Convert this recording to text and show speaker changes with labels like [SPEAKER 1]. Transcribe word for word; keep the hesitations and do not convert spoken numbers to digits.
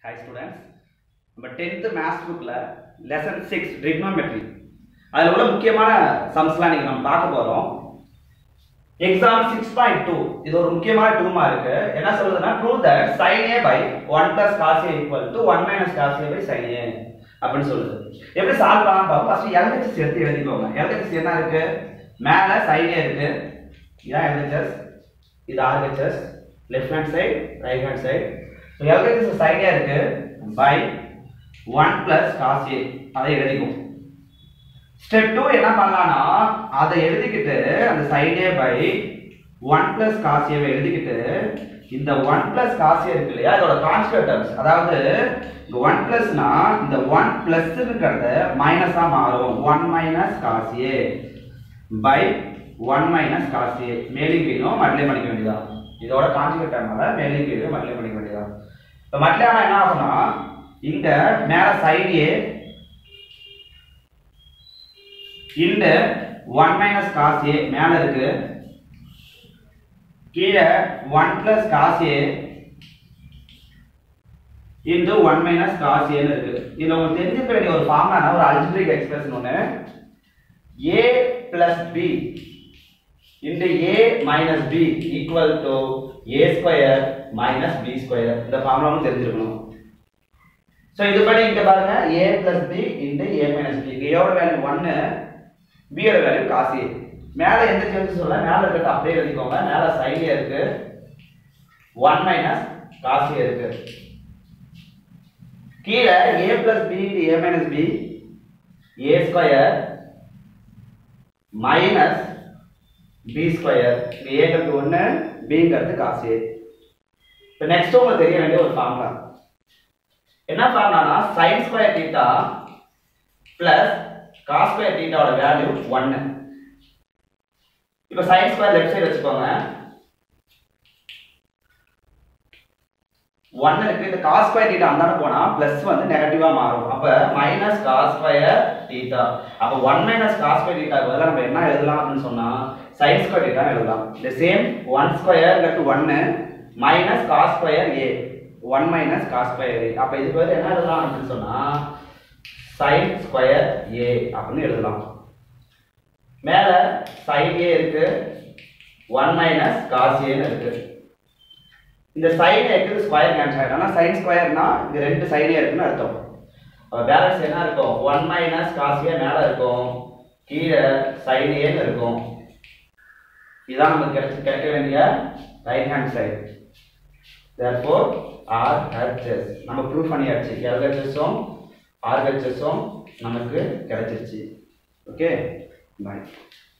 [SPEAKER 1] Hi students. நம்ம tenth maths bookல lesson six trigonometry அதுல உள்ள முக்கியமான சம்ஸ்லாம் நீங்க நம்ம பார்க்க போறோம். exam six point two இது ஒரு முக்கியமான two மார்க். என்ன சொல்லுதுன்னா prove that sin a by one plus cos a equal to one minus cos a by sin a அப்படினு சொல்லுது. எப்படி சால்வ் பண்ணலாம் பாப்போம். ஃபர்ஸ்ட் L H S எடுத்து எழுதிக்கோங்க. L H S என்ன இருக்கு? மேல sin a இருக்கு. இதான் L H S. இது R H S. left hand side, right hand side. So L H S sin a இருக்கு by one plus cos a அதை எழுதிக்கும். Step two என்ன பண்ணலாம்னா அதை எழுதிக்கிட்டு அந்த sin a by one plus cos a எழுதிக்கிட்டு இந்த one plus cos a இருக்கு இல்லையா அதோட கான்ஸ்டன்ட் டர்ம்ஸ் அதாவது இந்த one plus னா இந்த one plus இருக்குறது மைனஸ் ஆ மாறும் one minus cos a by one minus cos a மேலும் கீழும் மல்டிப்ளை பண்ணிக்க வேண்டியதா இதோட கான்ஜுகேட் டர்மால மேலும் கீழும் மல்டிப்ளை பண்ணிக்க வேண்டியதா இப்ப மல்டிப்ளை ஆனா என்ன ஆகும்னா இங்க மேல sin a இந்த one minus cos a மேல இருக்கு கீழ one plus cos a into one minus cos a ன்னு இருக்கு இதுல உங்களுக்கு தெரிஞ்சுக்க வேண்டிய ஒரு ஃபார்முலானா ஒரு அல்ஜிப்ரிக் எக்ஸ்பிரஷன் ஒன்னு a plus b into a minus b equal to a square minus b square இந்த ஃபார்முலாவும் தெரிஞ்சிருக்கணும் சோ இதுபடி இங்க பாருங்க a plus b into a minus b a ஓட வேல்யூ one b ஓட வேல்யூ cos a மேல எந்த changes சொல்ல மேல இருக்கிறது அப்படியே எழுதிக்கோங்க மேல sin a இருக்கு one minus cos a இருக்கு கீழ a plus b into a minus b a square minus b square a ங்கிறது one b ங்கிறது cos a இப்போ நெக்ஸ்ட் உங்களுக்கு தெரிய வேண்டிய ஒரு ஃபார்முலா என்ன ஃபார்முலானா sin square theta plus cos square theta ஓட வேல்யூ one இப்போ sin square லெஃப்ட் சைடு வெச்சுக்கோங்க one இருக்கு இந்த cos square theta அந்தாண்ட போனா பிளஸ் வந்து நெகட்டிவா மாறும் அப்ப minus cos square theta அப்ப one minus cos square theta க்கு பதிலா நம்ம என்ன எழுதலாம் அப்படினு சொன்னா sin square theta எழுதலாம் the same one square = one minus cos square a one minus cos square a அப்ப இதுக்கு பதிலா என்ன எழுதலாம் அப்படினு சொன்னா sin square a அப்படினு எழுதலாம் மேல sin a இருக்கு one minus cos a ன்னு இருக்கு இந்த sin a க்கு ஸ்கொயர் கேன்சல் ஆயிடும் ஆனா sin ஸ்கொயர்னா இந்த ரெண்டு sin a இருக்குன்னு அர்த்தம் அப்ப பேலன்ஸ் என்ன இருக்கும் one minus cos a மேல இருக்கும் கீழ sin a ன்னு இருக்கும் இதான் நமக்கு கிடைக்க கிடைக்க வேண்டிய right hand side therefore R H S நம்ம ப்ரூஃப் பண்ணியாச்சு L H S உம் R H S உம் நமக்கு கிடைச்சிருச்சு ஓகே பை